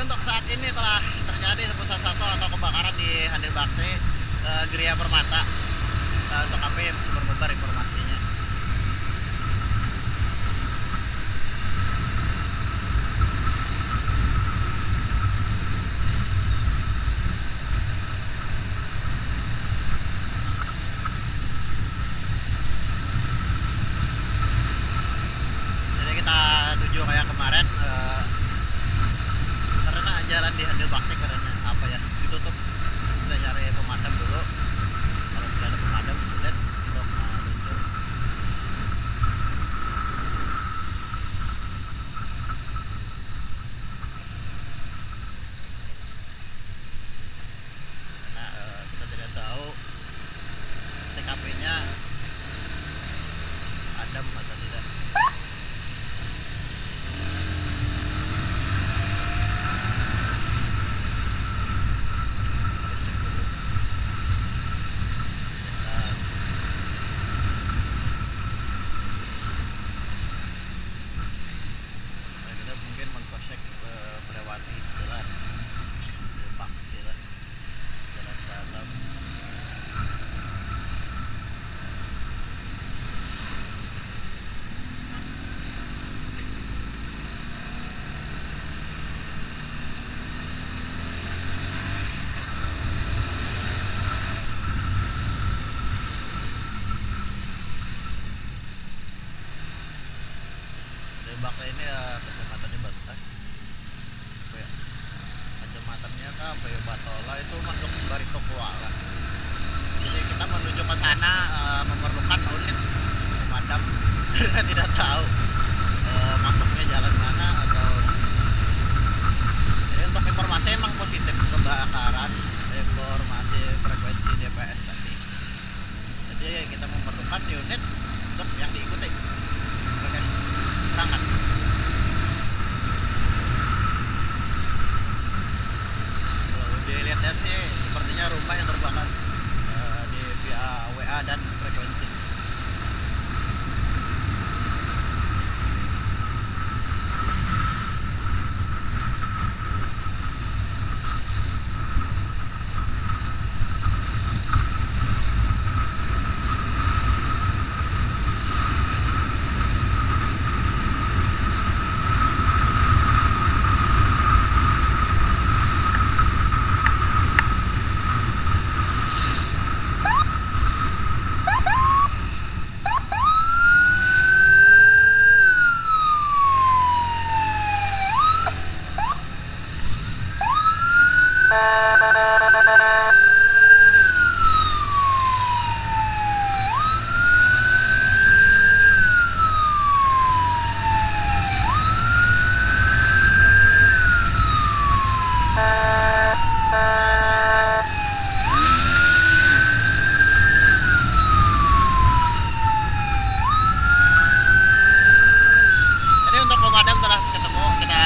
untuk saat ini telah terjadi satu atau kebakaran di Handil Bakti Gria Permata. Untuk KP masih berkobar informasinya. Jadi kita tuju kayak kemarin karena jalan di Handil Bakti karena apa ya ditutup, kita cari pemadam dulu. Kalau tidak ada pemadam sulit untuk meluncur. Karena kita tidak tahu TKP-nya adem atau tidak. Harus cek dulu. Nah, kita mungkin mengkosek melewati jalan Lebak, jalan dalam. Lebak ini kecamatannya Bantai. Apa ya? Kecamatannya apa ya, Batola itu masuk Barito Kuala. Jadi kita menuju ke sana memerlukan unit pemadam karena tidak tahu masuknya jalan mana atau. Jadi untuk informasi emang positif kebakaran, informasi frekuensi DPS tadi. Jadi kita memerlukan unit untuk yang diikuti. Oke, berangkat. Kalau dilihat-lihat sih sepertinya rumah yang terbakar di via WA dan frekuensi. Jadi untuk pemadam telah ketemu, kita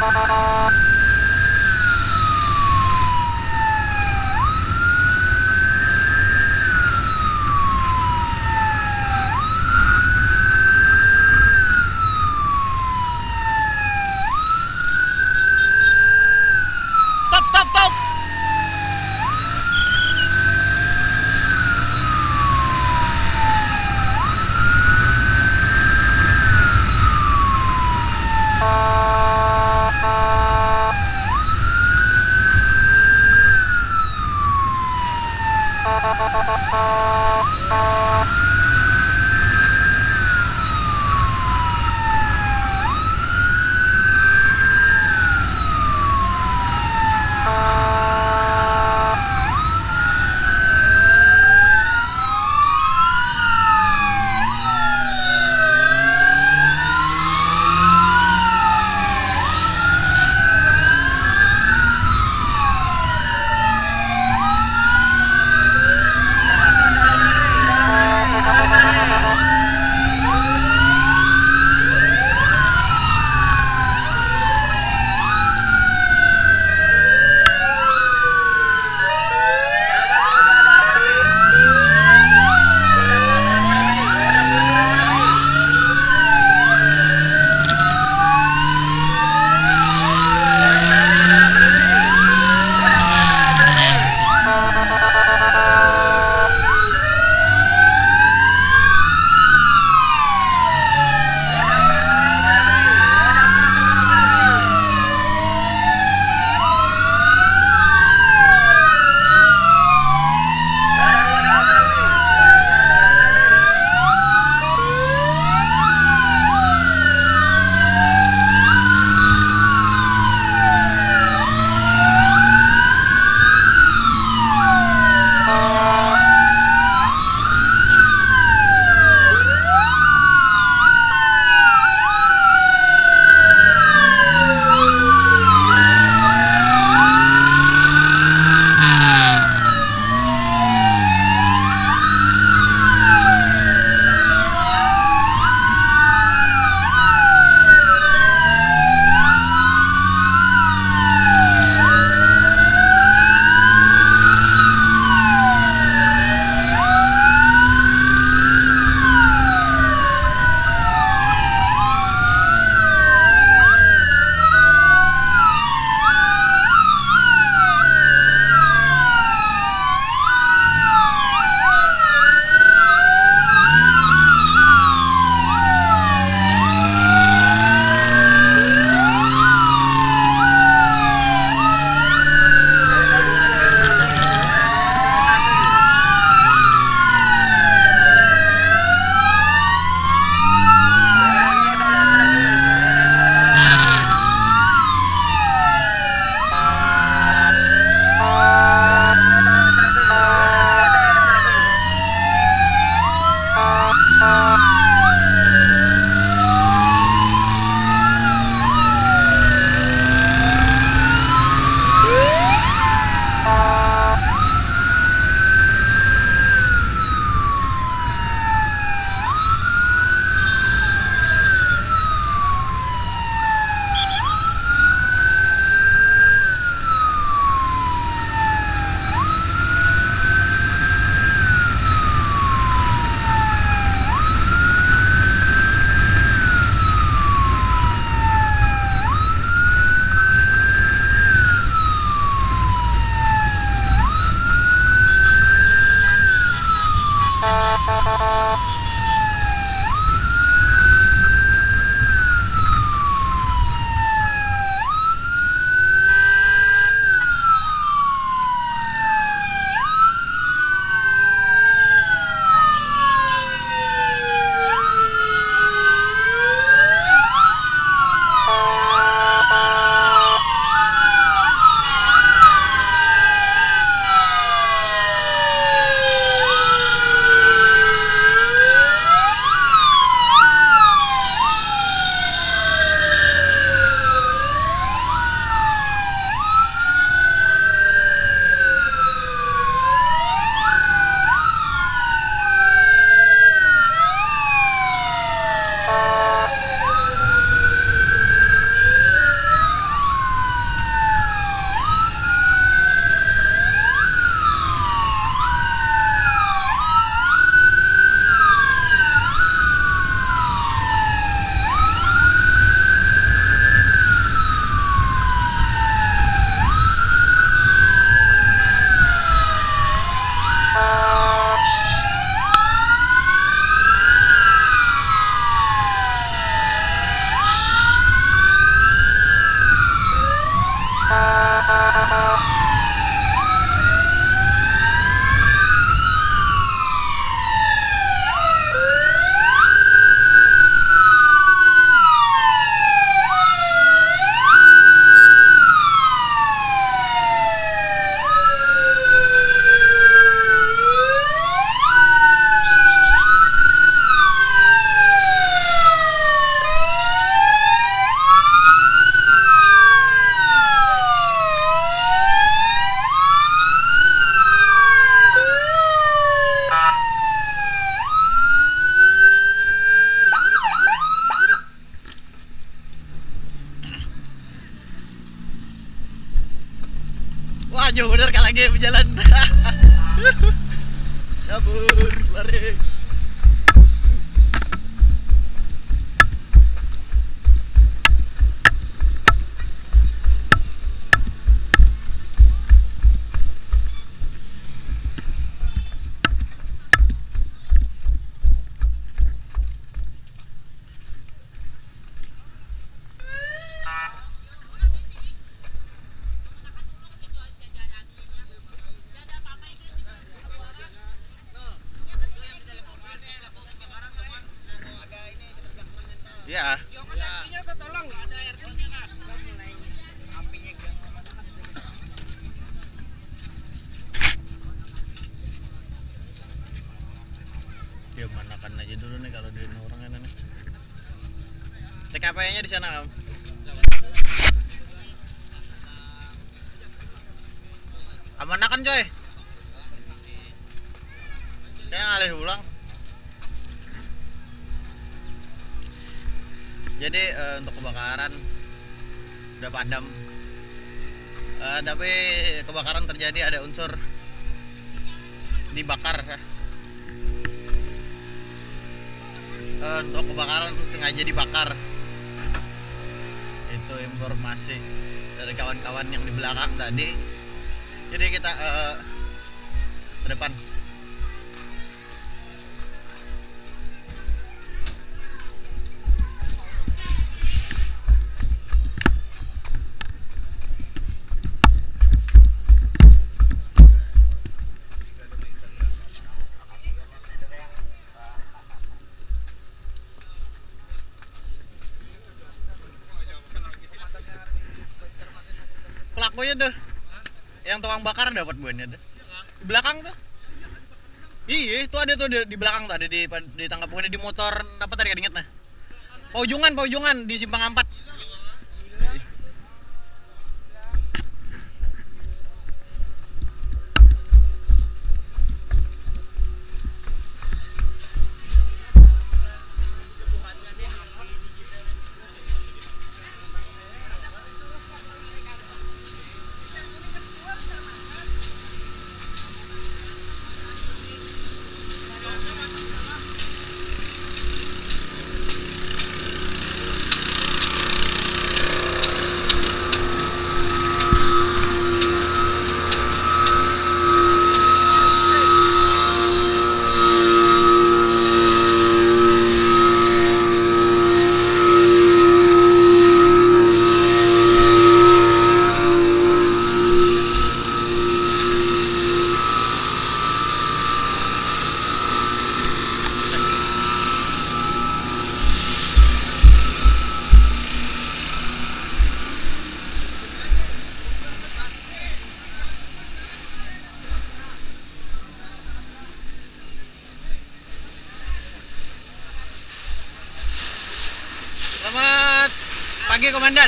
Stop, stop, stop. Wah jauh bener kalau lagi berjalan. Kabur, lari. Ya. Dia manakan aja dulu nih kalau dia orang ini nih. TKP-nya di sana, Om. Amanakan coy. Kayaknya ngalih ulang. Jadi untuk kebakaran udah padam. Tapi kebakaran terjadi ada unsur dibakar. Untuk kebakaran sengaja dibakar. Itu informasi dari kawan-kawan yang di belakang tadi. Jadi kita ke depan. Pelakunya tuh yang tukang bakar dapat buahnya tuh di belakang tuh. Iya itu ada tuh di belakang tuh, ada di tangkap buahnya di motor apa tadi inget nah Paujungan di Simpang 4. Selamat pagi komandan.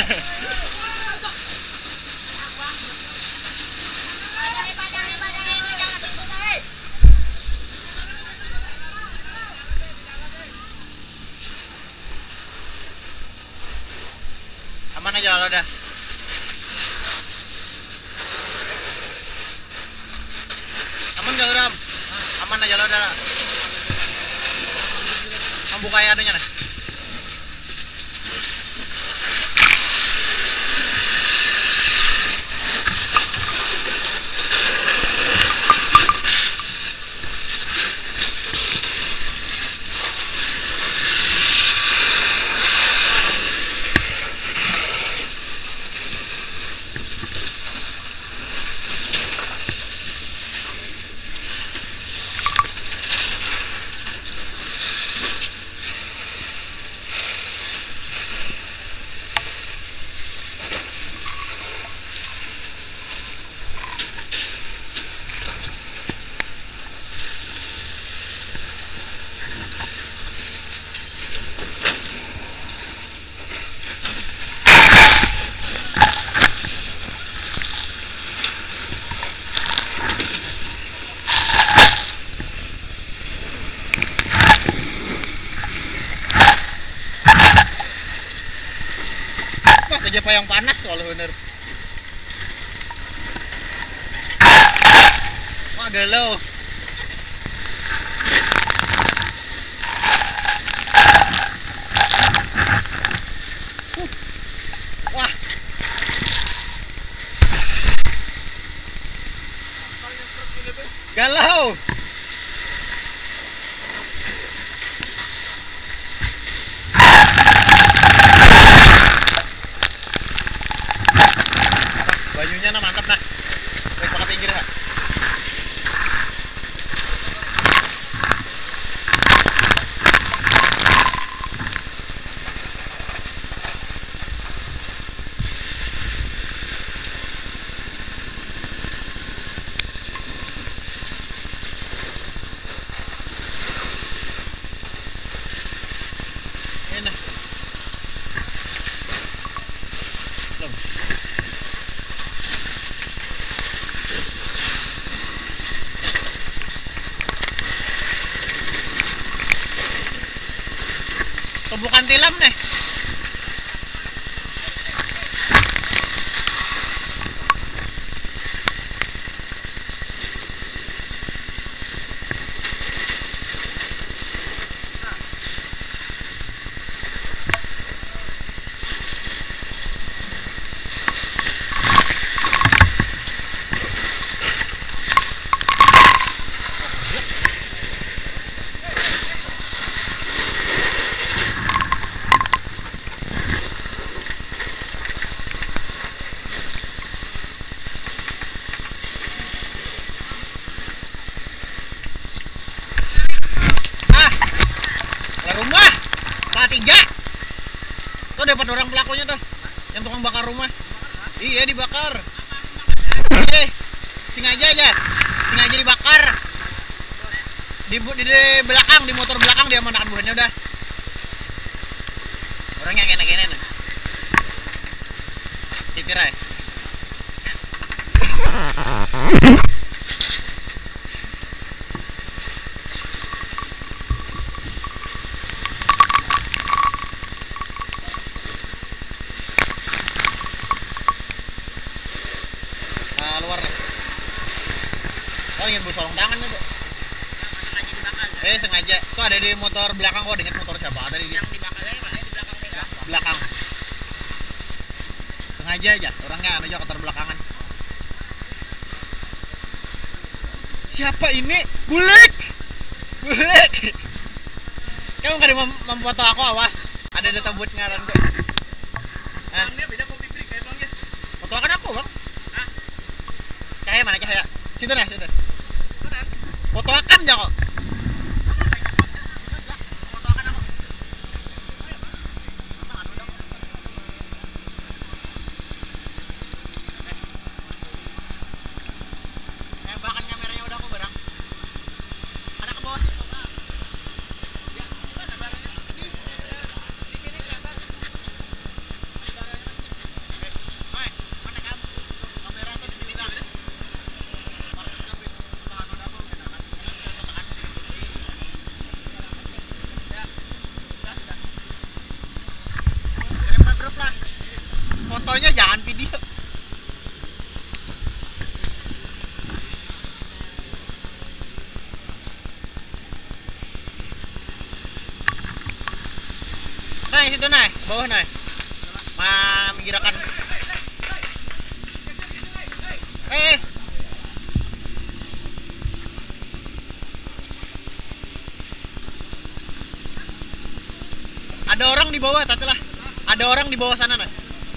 Aman aja kalau udah. Aman gak udah? Aman aja lo udah. Membuka anunya nih. Aja yang panas walau bener. Wah, galau. Wah. Galau. Bajunya nah mantap nah. Baik pakai pinggir ha. Ini. Tuh. Bukan tilam nih. Rumah salah 3 tuh dapat orang pelakunya tuh yang tukang bakar rumah. Iya dibakar. Iya sengaja dibakar di belakang, di motor belakang dia menahan buahnya udah orangnya kene nih titir aja. Luar nih. Oh ingin busolong tangan tuh. Sengaja. Tuh ada di motor belakang. Gua inget motor siapa? Ada di yang di belakang aja, Pak. Di belakang tega. Belakang. Sengaja aja. Orangnya anu aja ketar belakangan. Siapa ini? Bulik. Kamu nggak ada memfoto aku, awas. Ada data buat ngaran kok. Bangnya beda kopi break kayak bangnya. Foto kan aku, Bang. Cahaya mana cahaya? Situ nah, situ. Foto akan ya kok. Foto akan aku. Bahkan kameranya udah aku barang. Ada ke bawah situ, Pak. Ya, mana barangnya? Di sini kelihatan. Mana kamu? Kamera tuh di sini dah. Fotonya jangan video. Nah, situ nah, bawah nah. Menggirakan. Ada orang di bawah, tatelah. Ada orang di bawah sana nah.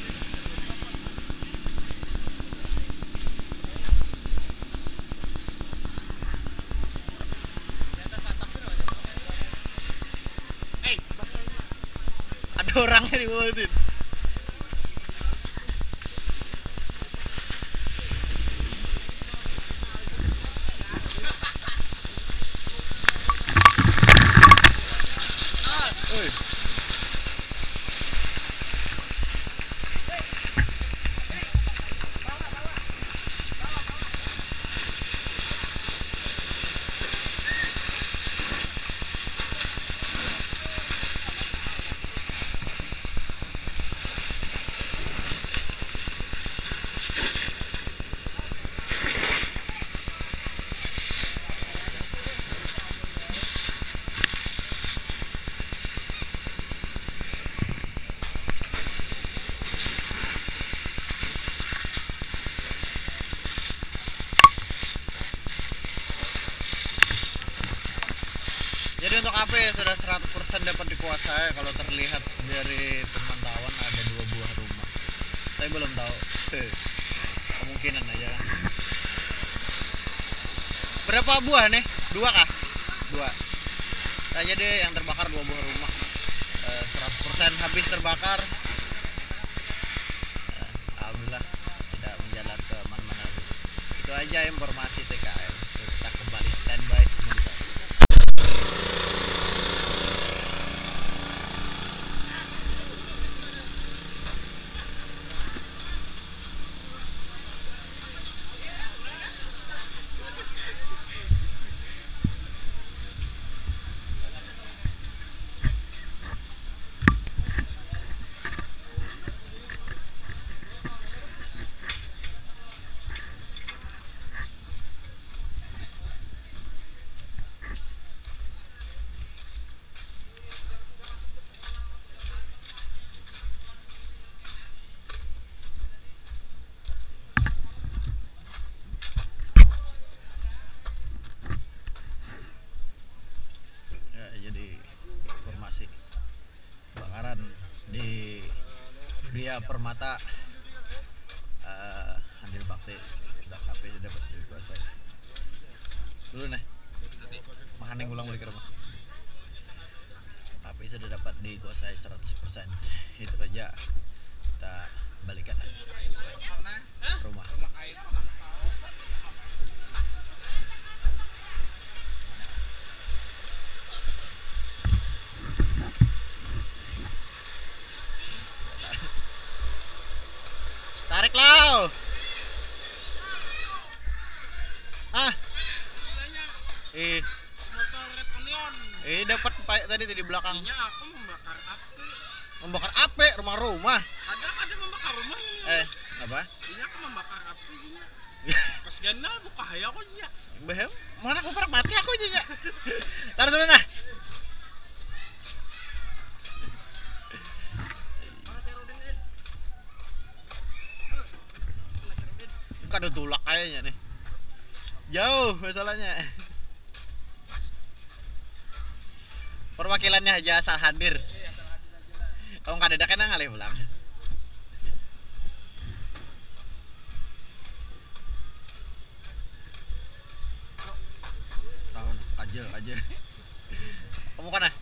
Ada orangnya di bawah itu. masuk HP sudah 100% dapat dikuasai. Kalau terlihat dari pemantauan ada 2 buah rumah. Saya belum tahu. Kemungkinan aja. Berapa buah nih? 2 kah? 2. Nah, jadi yang terbakar 2 buah rumah. 100% habis terbakar. Alhamdulillah tidak menjalar ke mana-mana. Itu aja informasi TKM. Kita kembali standby sebentar. Kebakaran di Gria Permata Andil Bakti. Sudah KP sudah dapat dikuasai dulu nih mahaning ulang balik ke rumah. KP sudah dapat dikuasai 100%. Itu aja, kita balikan ke rumah. Tarik lau. Dapat tadi di belakang. Iya, aku membakar api. Membakar api rumah-rumah. Ada membakar rumah ini. Apa? Ini aku membakar api ini. Pas gana buka haya aku nya. Behem, mana aku pernah mati aku nya. Taruh sana nah. Ada tulak kayaknya nih. Jauh masalahnya. Perwakilannya aja asal hadir. Kalau nggak ada kan ngalih pulang. Tahun aja. Kamu kan